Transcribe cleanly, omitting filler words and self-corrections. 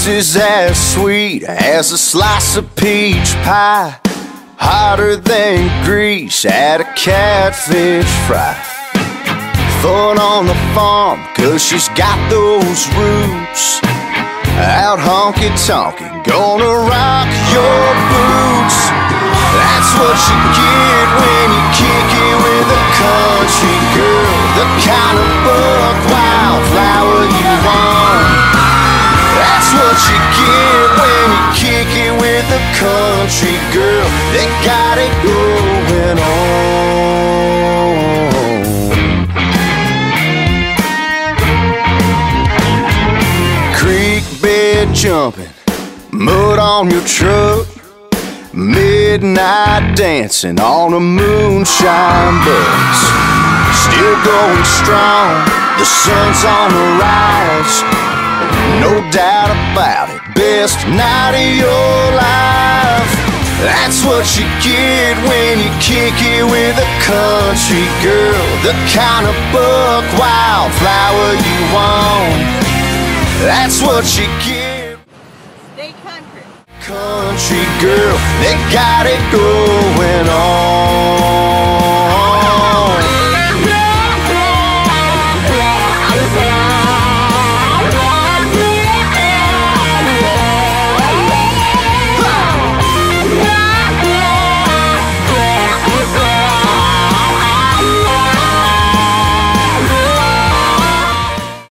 is as sweet as a slice of peach pie, hotter than grease at a catfish fry. Fun on the farm, 'cause she's got those roots. Out honky-tonky, gonna rock your boots. That's what you get when you kick it with a country girl, the kind of buck wildflower you want. That's what you get when you kick it with a country girl that got it going on. Creek bed jumping, mud on your truck, midnight dancing on a moonshine bus. Still going strong, the sun's on the rise. No doubt about it, best night of your life. That's what you get when you kick it with a country girl, the kind of buck wildflower you want. That's what you get. Stay country. Country girl, they got it going on.